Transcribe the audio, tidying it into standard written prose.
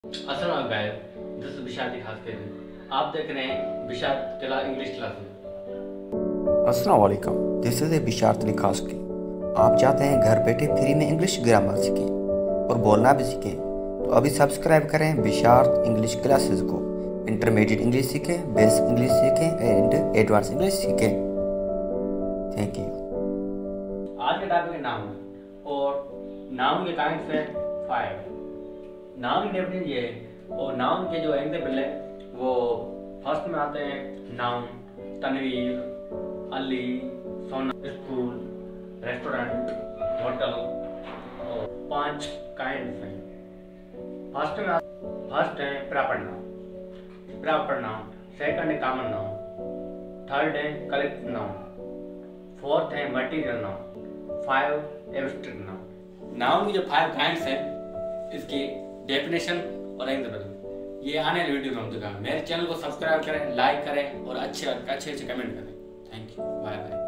अस्सलाम guys, this is बिशारत खास के आप देख रहे हैं बिशारत क्लास इंग्लिश क्लासेस। अस्सलाम वालेकुम, दिस इज़ बिशारत खास की। आप चाहते हैं घर बैठे फ्री में इंग्लिश ग्रामर सीखें और बोलना भी सीखें, तो अभी सब्सक्राइब करें बिशारत इंग्लिश क्लासेस को। इंटरमीडिएट इंग्लिश सीखें, बेसिक इंग्लिश सीखें एंड एडवांस इंग्लिश सीखें। Thank you. आज का टॉपिक है नाउन और नाउन के काइंड्स हैं 5। नाउन की डेफिनेशन ये है और नाउन के जो एग्जाम्पल है वो फर्स्ट में आते हैं नाउन, तनवीर, अली, सोना, स्कूल, रेस्टोरेंट, होटल और 5 काइंड्स हैं। फर्स्ट है प्रॉपर नाउन, सेकंड है कॉमन नाउन, थर्ड है कलेक्टिव नाउन, फोर्थ है material noun, 5 abstract noun. Noun की जो 5 काइंड्स हैं इसकी डेफिनेशन और एग्जाम्पल ये आने वाले वीडियो में हम दिखाएंगे। मेरे चैनल को सब्सक्राइब करें, लाइक करें और अच्छे कमेंट करें। Thank you, bye bye.